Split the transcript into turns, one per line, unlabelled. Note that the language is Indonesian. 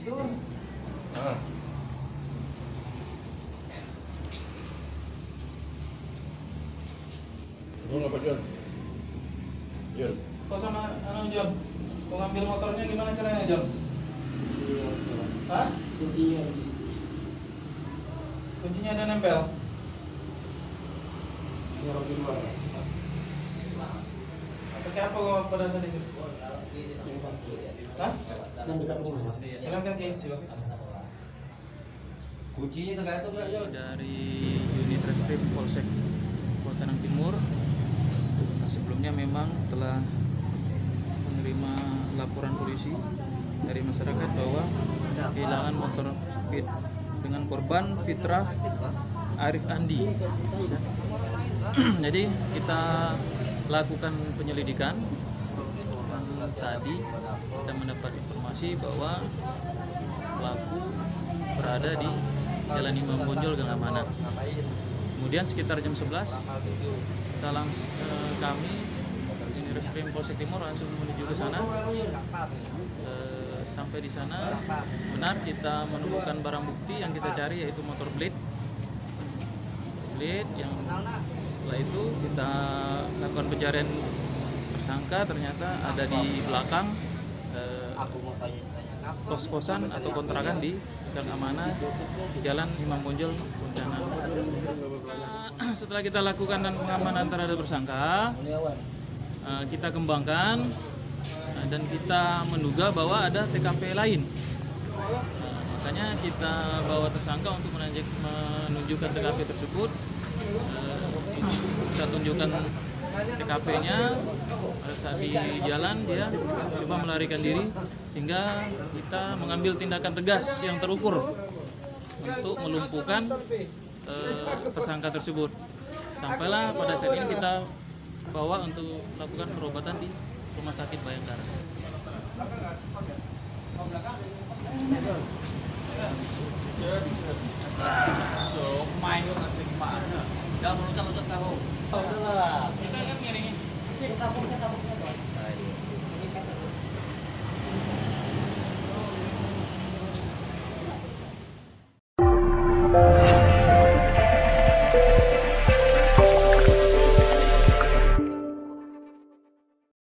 Ah. Lu ngapa John? John.
Kau sama John, kau ngambil motornya gimana caranya John? Hah?
Kuncinya di situ.
Kuncinya ada nempel.
Yang di luar.
Pakai apa kau pada saat itu? Hah?
Yang dekat rumah.
Jalan kaki.
Kuncinya tergantung enggak John?
Dari unit reskrim Polsek Kota Tanang Timur. Sebelumnya memang telah menerima laporan polisi dari masyarakat bahwa kehilangan motor Fit dengan korban Fitrah Arif Andi. Jadi kita lakukan penyelidikan. Tadi kita mendapat informasi bahwa pelaku berada di Jalan Imam Bonjol Gang Amanah. Kemudian sekitar jam 11 kita kami di Reskrim Polsek Timur langsung menuju ke sana. Sampai di sana benar kita menemukan barang bukti yang kita cari, yaitu motor blade yang setelah itu kita lakukan pencarian tersangka. Ternyata ada di belakang kos-kosan atau kontrakan di Gang Amanah, Jalan Imam Bonjol Pontianak. Setelah kita lakukan pengamanan terhadap tersangka, kita kembangkan dan kita menduga bahwa ada TKP lain. Makanya kita bawa tersangka untuk menunjukkan TKP tersebut. Kita tunjukkan TKP-nya. Pada saat di jalan dia coba melarikan diri, sehingga kita mengambil tindakan tegas yang terukur untuk melumpuhkan tersangka tersebut. Sampailah pada saat ini kita bawa untuk melakukan perobatan di Rumah Sakit Bayangkara.
So, main yuk nanti gimana? Jangan meluncat-luncat tahu. Kita kan ngiringin.
Kesabung.
Saya.